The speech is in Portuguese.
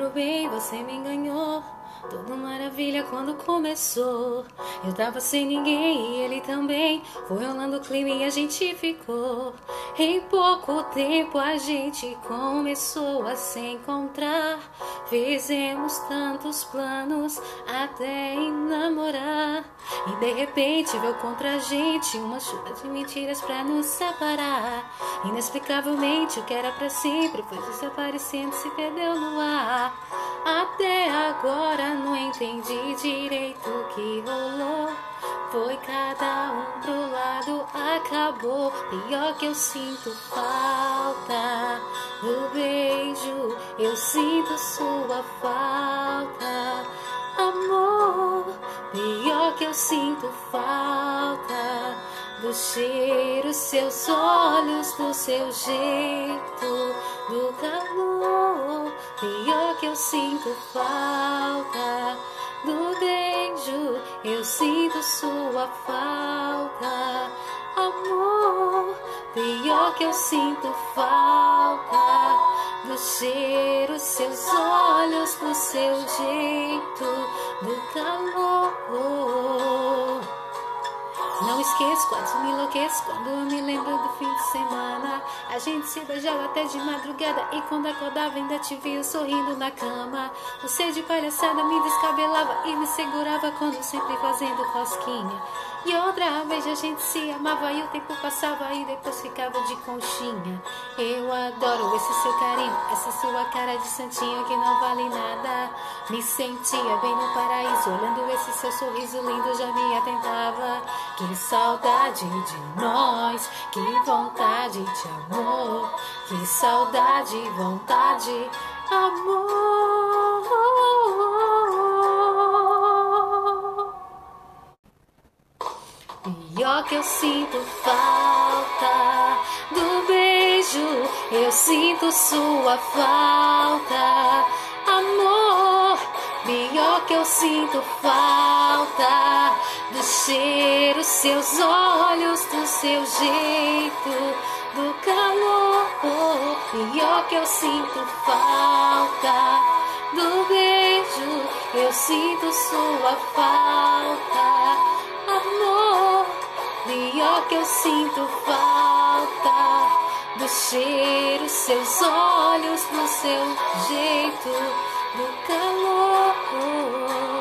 meu bem, você me enganou. Tudo maravilha quando começou. Eu tava sem ninguém e ele também. Foi rolando o clima e a gente ficou. Em pouco tempo a gente começou a se encontrar. Fizemos tantos planos até em namorar. E de repente veio contra a gente uma chuva de mentiras pra nos separar. Inexplicavelmente o que era pra sempre foi desaparecendo, se perdeu no ar. Até agora não entendi direito o que rolou. Foi cada um pro lado, acabou. Pior que eu sinto falta do beijo, eu sinto sua falta, amor. Pior que eu sinto falta do cheiro, seus olhos, do seu jeito, do calor. Pior que eu sinto falta do beijo, eu sinto sua falta, amor. Pior que eu sinto falta do cheiro, seus olhos, do seu jeito, do calor. Não esqueço, quase me enlouqueço quando eu me lembro do fim de semana. A gente se beijava até de madrugada e quando acordava ainda te via sorrindo na cama. Você de palhaçada me descabelava e me segurava quando sempre fazendo cosquinha. E outra vez a gente se amava e o tempo passava e depois ficava de conchinha. Eu adoro esse seu carinho, essa sua cara de santinho que não vale nada. Me sentia bem no paraíso, olhando esse seu sorriso lindo já me atentava. Que saudade de nós, que vontade de amor. Que saudade, vontade, amor. Pior que eu sinto falta do beijo, eu sinto sua falta, amor. Pior que eu sinto falta do cheiro, seus olhos, do seu jeito, do calor. Pior que eu sinto falta do beijo, eu sinto sua falta, amor. Pior que eu sinto falta do cheiro, seus olhos, do seu jeito, do calor.